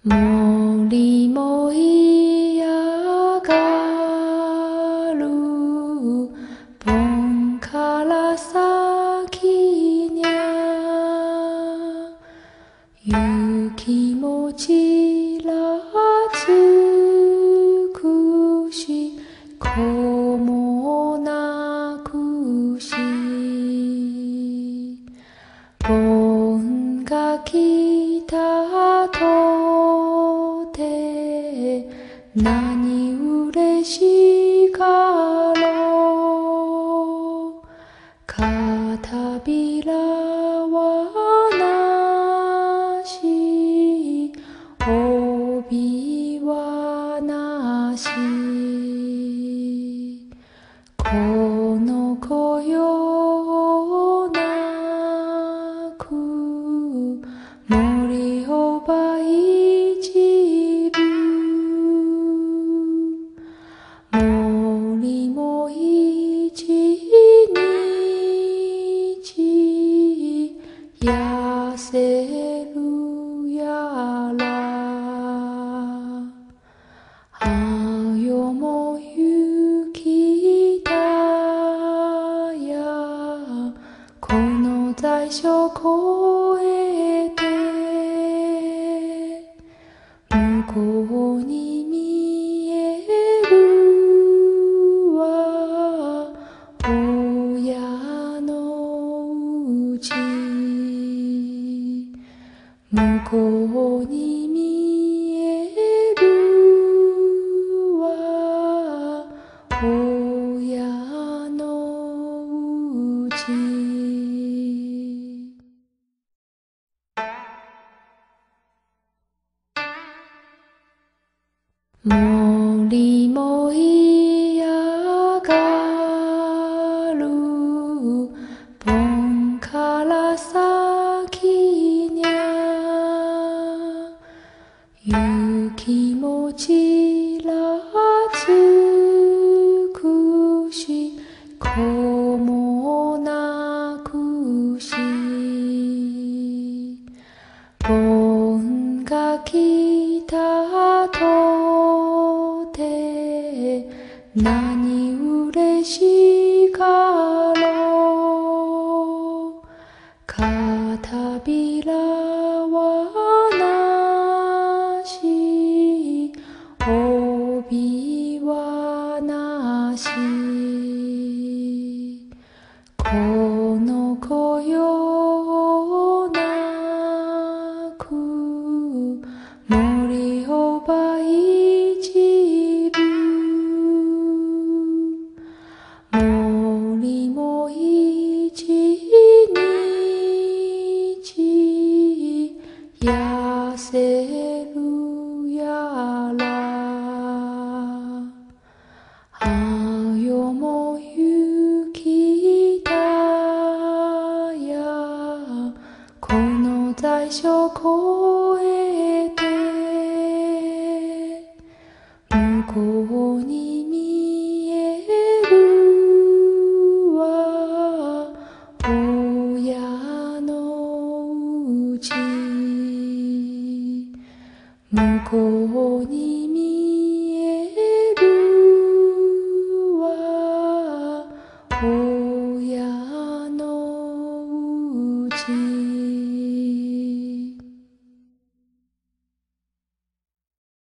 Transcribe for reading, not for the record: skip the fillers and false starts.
森も嫌がる盆から先にゃ雪もちらつくし子も泣くし盆が来たとて何嬉しかろう片びらはなし帯はなしこの子よ泣く森をばいじる森も一日痩せるやらあよも雪だやこの大所越えて向こうに見えるは親のうち向こうに見えるは親のうち森も嫌がる盆から先にゃ雪もちらつくし子も泣くし盆が来たとて何嬉しかろう片びらはなし帯はなしこの子よ泣く森をばいじる森も一日痩せるやらあよも雪だやこの大所越えて向こうに見えるは親のうち向こう